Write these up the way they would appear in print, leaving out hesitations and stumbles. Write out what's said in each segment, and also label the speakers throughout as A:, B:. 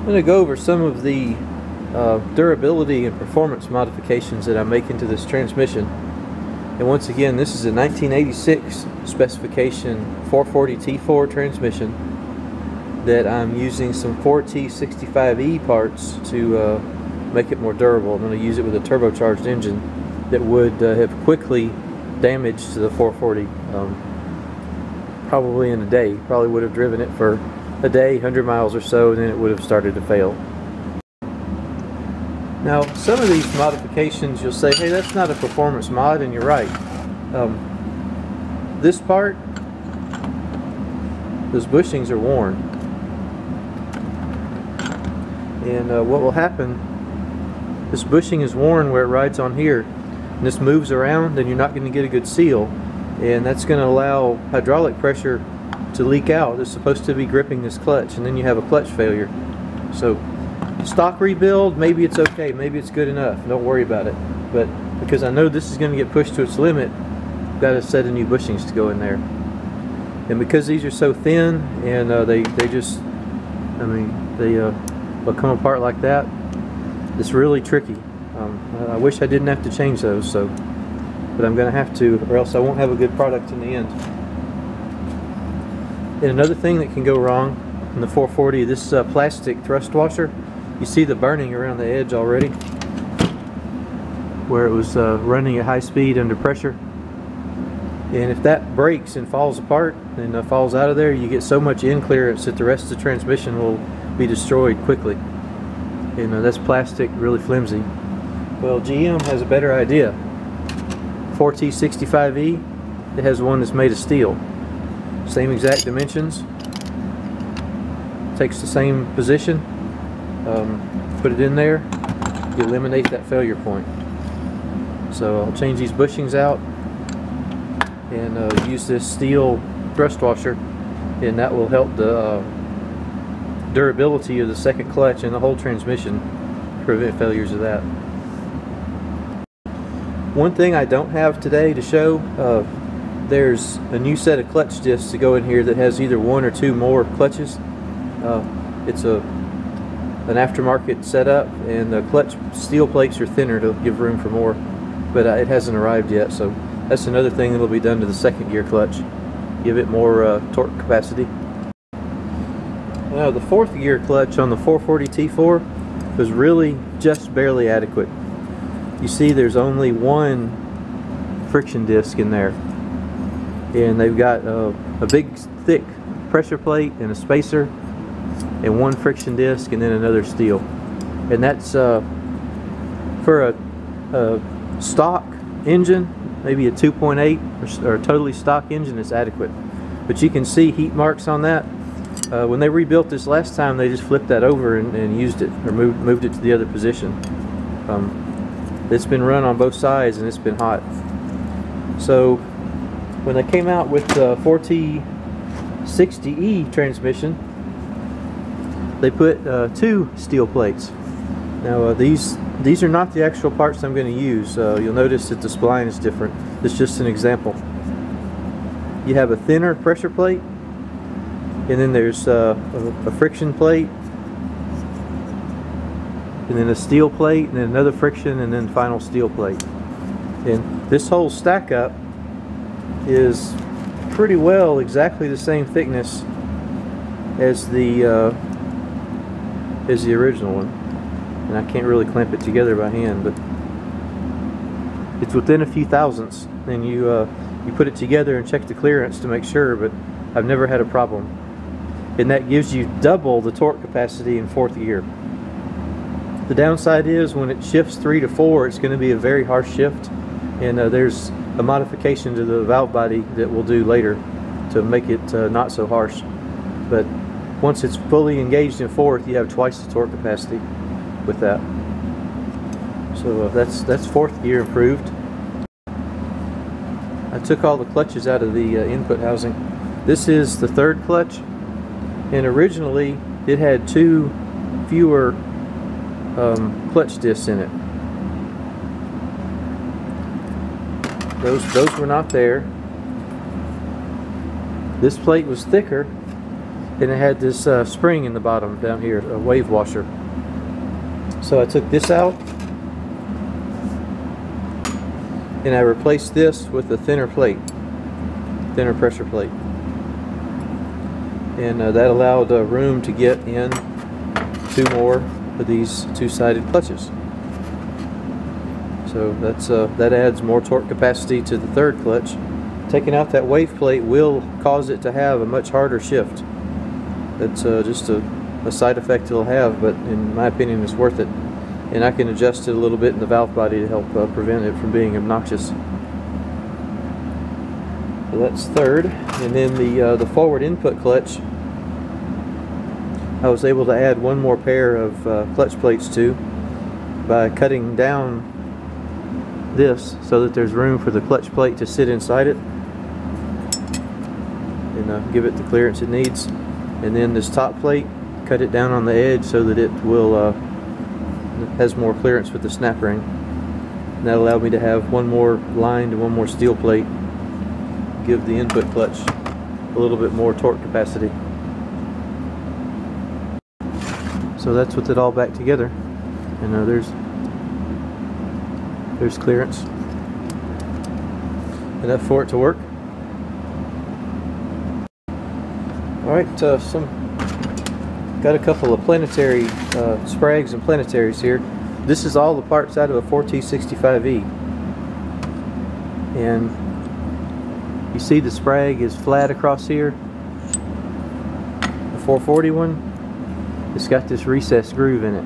A: I'm going to go over some of the durability and performance modifications that I'm making to this transmission. And once again, this is a 1986 specification 440T4 transmission that I'm using some 4T65E parts to make it more durable. I'm going to use it with a turbocharged engine that would have quickly damaged the 440 probably in a day. Probably would have driven it for a day, 100 miles or so, and then it would have started to fail. Now, some of these modifications you'll say, hey, that's not a performance mod, and you're right. This part, those bushings are worn. And what will happen, this bushing is worn where it rides on here, and this moves around, and you're not going to get a good seal. And that's going to allow hydraulic pressure to leak out. It's supposed to be gripping this clutch, and then you have a clutch failure. So stock rebuild, maybe it's okay, maybe it's good enough, don't worry about it. But because I know this is going to get pushed to its limit, I've got a set of new bushings to go in there. And because these are so thin and they just, I mean, they'll come apart like that, it's really tricky. I wish I didn't have to change those, but I'm going to have to, or else I won't have a good product in the end. And another thing that can go wrong in the 440, this plastic thrust washer, you see the burning around the edge already where it was running at high speed under pressure. And if that breaks and falls apart and falls out of there, you get so much in clearance that the rest of the transmission will be destroyed quickly. And that's plastic, really flimsy. Well, GM has a better idea. 4T65E, it has one that's made of steel. Same exact dimensions. Takes the same position. Put it in there. You eliminate that failure point. So I'll change these bushings out and use this steel thrust washer, and that will help the durability of the second clutch and the whole transmission, prevent failures of that. One thing I don't have today to show, there's a new set of clutch discs to go in here that has either one or two more clutches. It's an aftermarket setup, and the clutch steel plates are thinner to give room for more, but it hasn't arrived yet, so that's another thing that will be done to the second gear clutch, give it more torque capacity. Now, the fourth gear clutch on the 440T4 was really just barely adequate. You see there's only one friction disc in there, and they've got a big thick pressure plate and a spacer and one friction disc and then another steel. And that's for a stock engine, maybe a 2.8 or a totally stock engine, is adequate. But you can see heat marks on that. When they rebuilt this last time, they just flipped that over and used it, or moved it to the other position. It's been run on both sides and it's been hot. So when they came out with the 4T60E transmission, they put two steel plates. Now these are not the actual parts I'm going to use. You'll notice that the spline is different. It's just an example. You have a thinner pressure plate, and then there's a friction plate, and then a steel plate, and then another friction, and then final steel plate. And this whole stack up is pretty well exactly the same thickness as the original one. And I can't really clamp it together by hand, but it's within a few thousandths. And you put it together and check the clearance to make sure, but I've never had a problem. And that gives you double the torque capacity in fourth gear. The downside is when it shifts 3 to 4, it's going to be a very harsh shift, and there's a modification to the valve body that we'll do later to make it not so harsh. But once it's fully engaged in fourth, you have twice the torque capacity with that. So that's fourth gear improved. I took all the clutches out of the input housing. This is the third clutch, and originally it had two fewer clutch discs in it. Those were not there. This plate was thicker, and it had this spring in the bottom down here, a wave washer. So I took this out and I replaced this with a thinner plate, thinner pressure plate, and that allowed room to get in 2 more of these two-sided clutches. So that adds more torque capacity to the third clutch. Taking out that wave plate will cause it to have a much harder shift. That's just a side effect it'll have, but in my opinion it's worth it. And I can adjust it a little bit in the valve body to help prevent it from being obnoxious. So that's third. And then the forward input clutch, I was able to add 1 more pair of clutch plates to by cutting down this so that there's room for the clutch plate to sit inside it and give it the clearance it needs. And then this top plate, cut it down on the edge so that it will has more clearance with the snap ring. And that allowed me to have 1 more lined and 1 more steel plate, give the input clutch a little bit more torque capacity. So that's with it all back together. And there's clearance enough for it to work. Alright, got a couple of planetary sprags and planetaries here. This is all the parts out of a 4T65E. And you see the sprag is flat across here. The 440 one, it's got this recessed groove in it.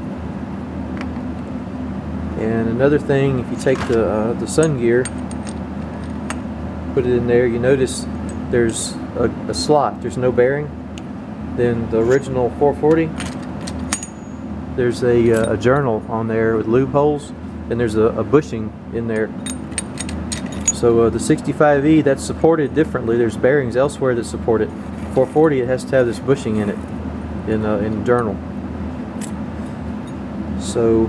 A: And another thing, if you take the sun gear, put it in there, you notice there's a slot, there's no bearing. Then the original 440, there's a journal on there with lube holes, and there's a bushing in there. So the 65E, that's supported differently. There's bearings elsewhere that support it. 440, it has to have this bushing in it, in the journal. So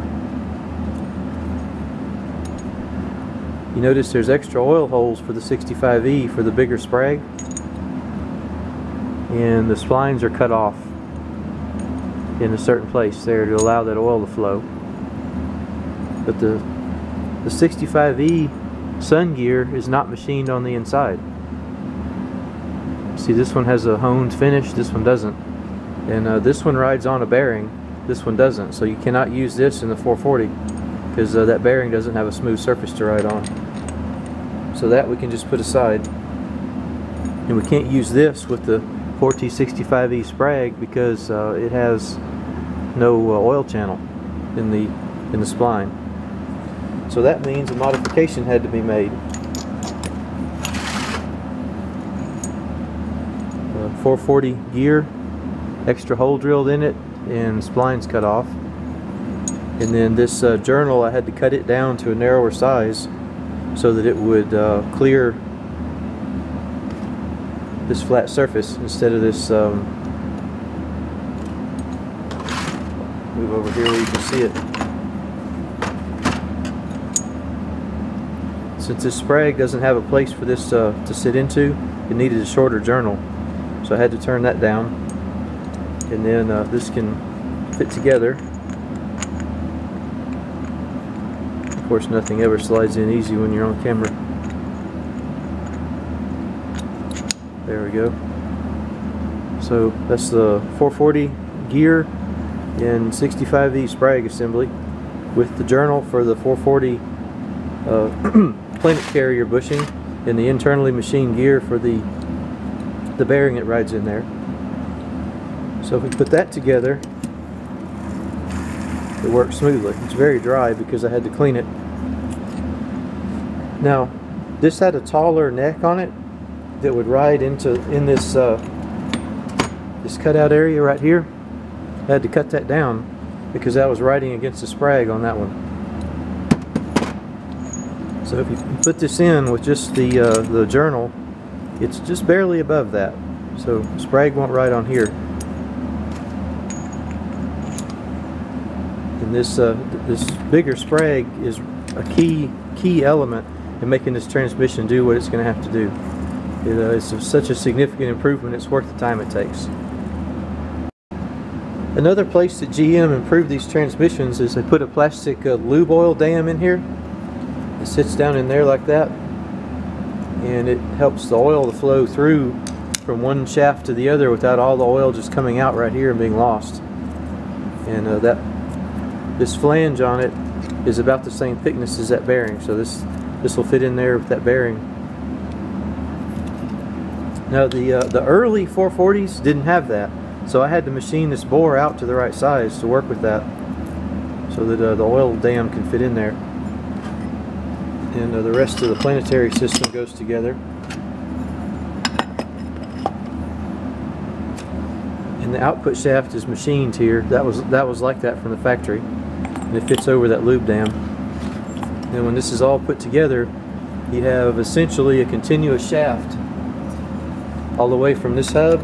A: you notice there's extra oil holes for the 65E for the bigger sprag, and the splines are cut off in a certain place there to allow that oil to flow. But the 65E sun gear is not machined on the inside. See, this one has a honed finish, this one doesn't. And this one rides on a bearing, this one doesn't. So you cannot use this in the 440 because that bearing doesn't have a smooth surface to ride on. So that we can just put aside. And we can't use this with the 4T65E sprag because it has no oil channel in the spline. So that means a modification had to be made. 440 gear, extra hole drilled in it, and splines cut off. And then this journal, I had to cut it down to a narrower size so that it would clear this flat surface instead of this move over here where you can see it. Since this sprag doesn't have a place for this to sit into, it needed a shorter journal, so I had to turn that down. And then this can fit together. Of course, nothing ever slides in easy when you're on camera. There we go. So that's the 440 gear and 65E sprag assembly with the journal for the 440 planet carrier bushing and the internally machined gear for the bearing it rides in there. So if we put that together, it works smoothly. It's very dry because I had to clean it. Now, this had a taller neck on it that would ride in this this cutout area right here. I had to cut that down because that was riding against the sprag on that one. So if you put this in with just the journal, it's just barely above that. So sprag won't ride on here. And this bigger sprag is a key element in making this transmission do what it's going to have to do. It's such a significant improvement, it's worth the time it takes. Another place that GM improved these transmissions is they put a plastic lube oil dam in here. It sits down in there like that, and it helps the oil to flow through from one shaft to the other without all the oil just coming out right here and being lost. And this flange on it is about the same thickness as that bearing, so this will fit in there with that bearing. Now the early 440s didn't have that, so I had to machine this bore out to the right size to work with that, so that the oil dam can fit in there. And the rest of the planetary system goes together. And the output shaft is machined here. That was like that from the factory, and it fits over that lube dam. And when this is all put together, you have essentially a continuous shaft all the way from this hub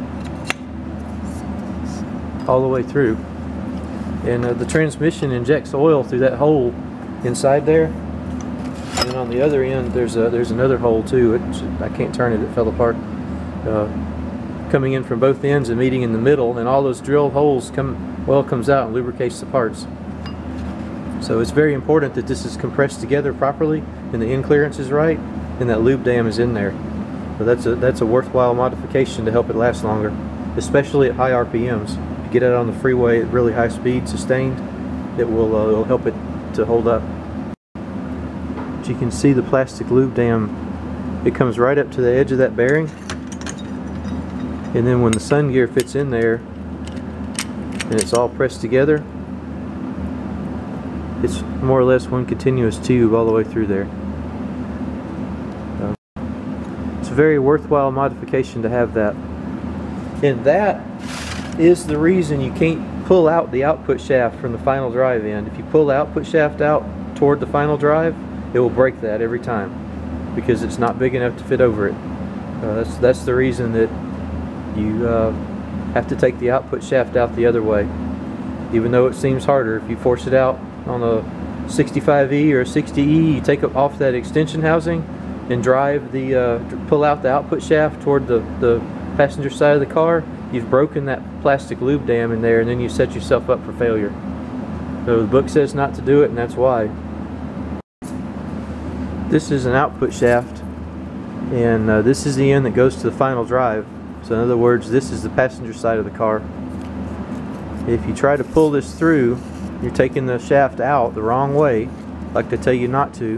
A: all the way through. And the transmission injects oil through that hole inside there. And on the other end, there's another hole too. I can't turn it fell apart. Coming in from both ends and meeting in the middle, and all those drilled holes oil comes out and lubricates the parts. So it's very important that this is compressed together properly, and the in clearance is right, and that lube dam is in there. So that's a worthwhile modification to help it last longer, especially at high RPMs. If you get it on the freeway at really high speed, sustained, it'll help it to hold up. But you can see the plastic lube dam, it comes right up to the edge of that bearing, and then when the sun gear fits in there and it's all pressed together, it's more or less one continuous tube all the way through there. It's a very worthwhile modification to have that. And that is the reason you can't pull out the output shaft from the final drive end. If you pull the output shaft out toward the final drive, it will break that every time, because it's not big enough to fit over it. That's the reason that you have to take the output shaft out the other way. Even though it seems harder, if you force it out on a 65E or a 60E, you take it off that extension housing and drive pull out the output shaft toward the passenger side of the car, you've broken that plastic lube dam in there, and then you set yourself up for failure. So the book says not to do it, and that's why. This is an output shaft, and this is the end that goes to the final drive. So in other words, this is the passenger side of the car. If you try to pull this through, you're taking the shaft out the wrong way, like they tell you not to.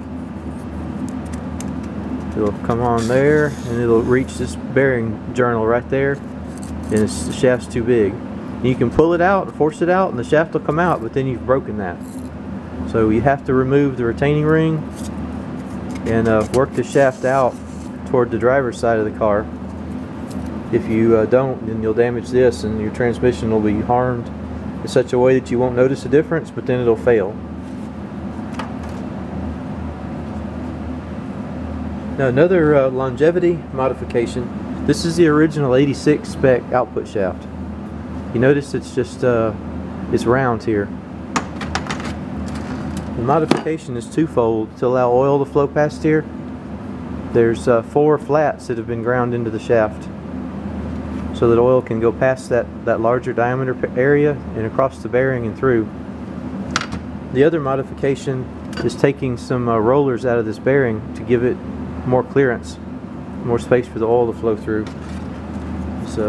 A: It'll come on there, and it'll reach this bearing journal right there, and the shaft's too big. And you can pull it out, force it out, and the shaft will come out, but then you've broken that. So you have to remove the retaining ring and work the shaft out toward the driver's side of the car. If you don't, then you'll damage this, and your transmission will be harmed in such a way that you won't notice a difference, but then it'll fail. Now another longevity modification. This is the original 86 spec output shaft. You notice it's just it's round here. The modification is twofold to allow oil to flow past here. There's 4 flats that have been ground into the shaft, so that oil can go past that larger diameter area and across the bearing and through. The other modification is taking some rollers out of this bearing to give it more clearance, more space for the oil to flow through. So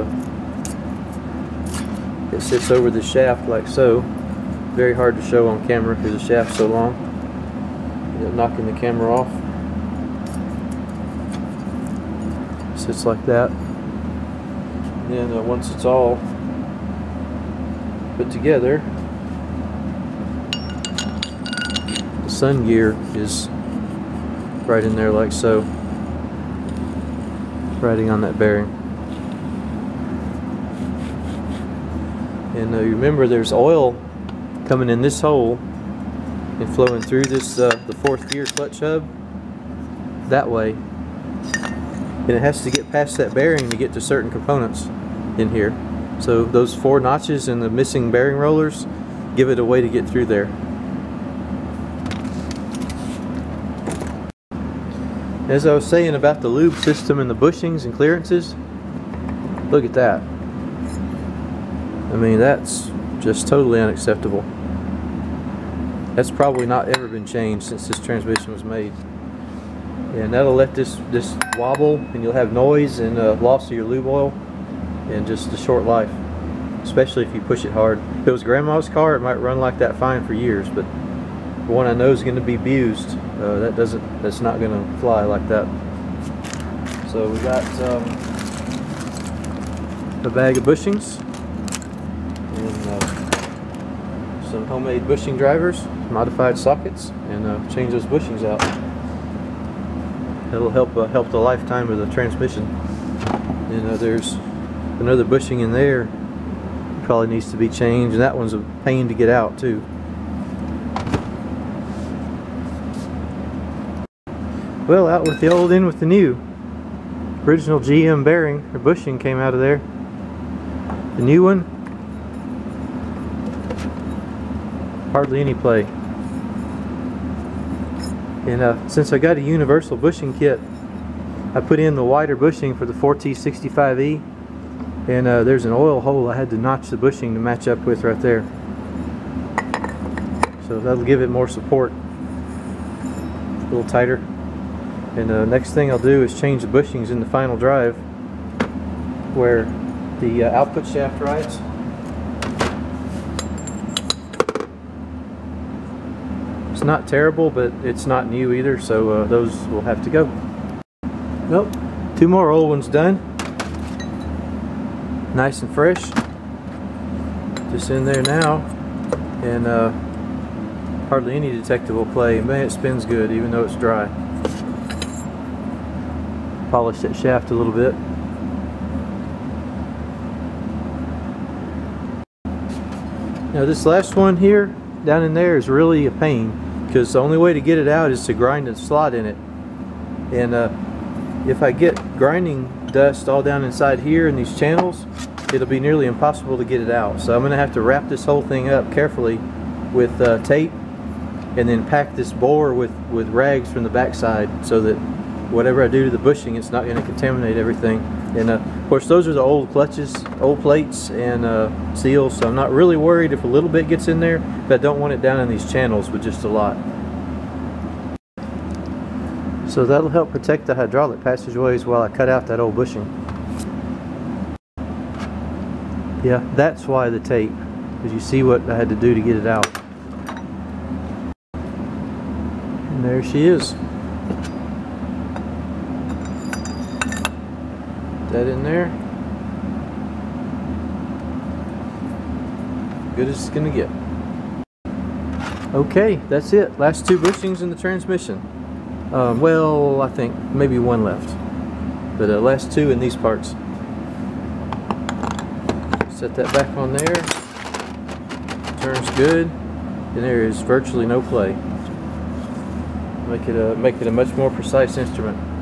A: it sits over the shaft like so. Very hard to show on camera because the shaft's so long. End up knocking the camera off. Sits like that. And once it's all put together, the sun gear is right in there like so, riding on that bearing. And you remember there's oil coming in this hole and flowing through this the 4th gear clutch hub that way, and it has to get past that bearing to get to certain components in here. So those 4 notches and the missing bearing rollers give it a way to get through there. As I was saying about the lube system and the bushings and clearances, look at that. I mean, that's just totally unacceptable. That's probably not ever been changed since this transmission was made. And that'll let this wobble, and you'll have noise and loss of your lube oil in just a short life, especially if you push it hard. If it was grandma's car, it might run like that fine for years, but the one I know is going to be abused. That's not going to fly like that. So we got a bag of bushings and some homemade bushing drivers, modified sockets, and change those bushings out. That'll help the lifetime of the transmission. And there's another bushing in there, probably needs to be changed, and that one's a pain to get out too. Well, out with the old, in with the new. Original GM bearing or bushing came out of there. The new one, hardly any play. And since I got a universal bushing kit, I put in the wider bushing for the 4T65E, and there's an oil hole I had to notch the bushing to match up with right there. So that'll give it more support, a little tighter. And next thing I'll do is change the bushings in the final drive where the output shaft rides. It's not terrible, but it's not new either, so those will have to go. Nope, 2 more old ones done. Nice and fresh. Just in there now, and hardly any detectable play. Man, it spins good even though it's dry. Polish that shaft a little bit. Now this last one here down in there is really a pain, because the only way to get it out is to grind a slot in it. And if I get grinding dust all down inside here in these channels, it'll be nearly impossible to get it out. So I'm going to have to wrap this whole thing up carefully with tape, and then pack this bore with rags from the backside, so that whatever I do to the bushing, it's not going to contaminate everything. And of course, those are the old clutches, old plates and seals, so I'm not really worried if a little bit gets in there, but I don't want it down in these channels with just a lot. So that'll help protect the hydraulic passageways while I cut out that old bushing. Yeah, that's why the tape, because you see what I had to do to get it out. And there she is. That in there, good as it's gonna get. Okay, that's it. Last 2 bushings in the transmission. Well, I think maybe 1 left, but last 2 in these parts. Set that back on there. Turns good, and there is virtually no play. Make it a much more precise instrument.